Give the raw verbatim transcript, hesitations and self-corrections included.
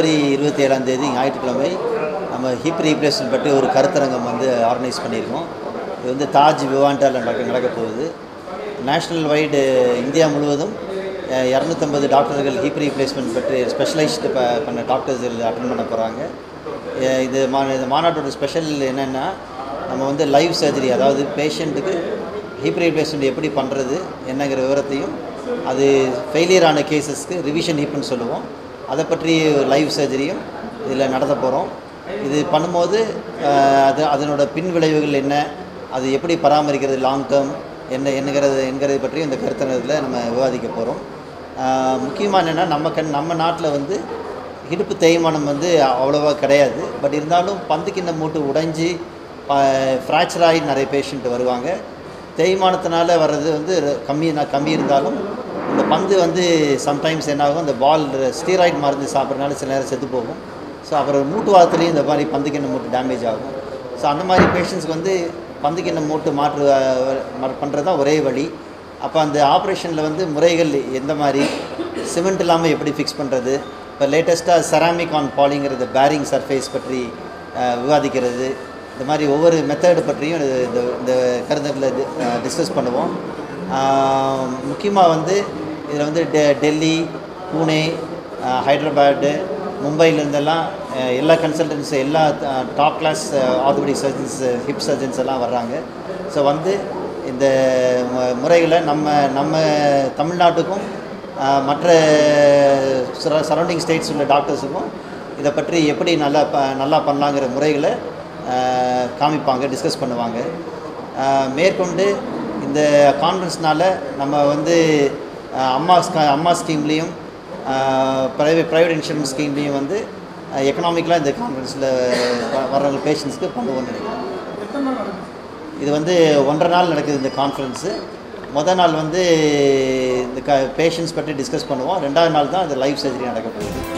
ஜனவரி இருபத்தி ஏழாம் தேதி ஞாயிற்றுக்கிழமை நம்ம ஹிப் ரீப்ளேஸ்மெண்ட் பற்றி ஒரு கருத்தரங்கம் வந்து ஆர்கனைஸ் பண்ணியிருக்கோம். இது வந்து தாஜ் விவாண்டால் நடக்க நடக்க போகுது. நேஷ்னல் வைடு இந்தியா முழுவதும் இரநூத்தம்பது டாக்டர்கள் ஹிப் ரீப்ளேஸ்மெண்ட் பற்றி ஸ்பெஷலைஸ்டு ப பண்ண டாக்டர்ஸ் அட்டன் பண்ண போகிறாங்க. இது மா இந்த மாநாட்டோட ஸ்பெஷல் என்னென்னா, நம்ம வந்து லைவ் சர்ஜரி, அதாவது பேஷண்ட்டுக்கு ஹிப் ரீப்ளேஸ்மெண்ட் எப்படி பண்ணுறது என்னங்கிற விவரத்தையும், அது ஃபெயிலியர் ஆன கேசஸ்க்கு ரிவிஷன் ஹிப்னு சொல்லுவோம், அதை பற்றி லைவ் சர்ஜரியும் இதில் நடத்த போகிறோம். இது பண்ணும்போது அது அதனோட பின் விளைவுகள் என்ன, அது எப்படி பராமரிக்கிறது லாங் டேர்ம் என்ன என்னங்கிறது என்கிறது பற்றியும் இந்த கருத்தரங்கத்தில் நம்ம விவாதிக்க போகிறோம். முக்கியமாக என்னென்னா, நம்ம கண் நம்ம நாட்டில் வந்து இடுப்பு தேய்மானம் வந்து அவ்வளோவா கிடையாது. பட் இருந்தாலும் பந்துக்கிண்ண மூட்டு உடைஞ்சி ஃப்ராக்சர் ஆகி நிறைய பேஷண்ட் வருவாங்க. தேய்மானத்தினால வர்றது வந்து கம்மி கம்மி இருந்தாலும் இந்த பந்து வந்து சம்டைம்ஸ் என்னாகும், அந்த பால் ஸ்டீராய்டு மருந்து சாப்பிட்றதுனால சில நேரம் செத்து போகும். ஸோ அப்புறம் மூட்டு வாரத்துலேயும் இந்த மாதிரி பந்துக்கிண்ண மூட்டு டேமேஜ் ஆகும். ஸோ அந்த மாதிரி பேஷண்ட்ஸ்க்கு வந்து பந்துக்கிண்ண மூட்டு மாற்று பண்ணுறது தான் ஒரே வழி. அப்போ அந்த ஆப்ரேஷனில் வந்து முறைகள் எந்த மாதிரி, சிமெண்ட் இல்லாமல் எப்படி ஃபிக்ஸ் பண்ணுறது, இப்போ லேட்டஸ்ட்டாக செராமிக் ஆன் பாலிங்கிறது பேரிங் சர்ஃபேஸ் பற்றி விவாதிக்கிறது, இந்த மாதிரி ஒவ்வொரு மெத்தடு பற்றியும் இந்த இந்த கருத்தரங்கில் டிஸ்கஸ் பண்ணுவோம். முக்கியமாக வந்து இதில் வந்து டெ டெல்லி, பூனே, ஹைதராபாடு, மும்பையிலேருந்தெல்லாம் எல்லா கன்சல்டன்ஸ், எல்லா top class orthopaedic surgeons, hip surgeons எல்லாம் வர்றாங்க. ஸோ வந்து இந்த முறைகளை நம்ம நம்ம தமிழ்நாட்டுக்கும் மற்ற சரௌண்டிங் ஸ்டேட்ஸ் உள்ள டாக்டர்ஸுக்கும் இதை பற்றி எப்படி நல்லா ப நல்லா பண்ணலாங்கிற முறைகளை காமிப்பாங்க, டிஸ்கஸ் பண்ணுவாங்க. மேற்கொண்டு இந்த கான்ஃபரன்ஸ்னால் நம்ம வந்து அம்மா அம்மா ஸ்கீம்லேயும் ப்ரைவேட் ப்ரைவேட் இன்சூரன்ஸ் ஸ்கீம்லேயும் வந்து எக்கனாமிக்கலாக இந்த கான்ஃபரன்ஸில் வர்ற பேஷண்ட்ஸ்க்கு பண்ணுவோம்னு நினைக்கிறேன். இது வந்து ஒன்றரை நாள் நடக்குது இந்த கான்ஃபரன்ஸு. மொதல் நாள் வந்து இந்த க பேஷண்ட்ஸ் பற்றி டிஸ்கஸ் பண்ணுவோம். ரெண்டாவது நாள் தான் இந்த லைவ் சர்ஜரி நடக்க போகுது.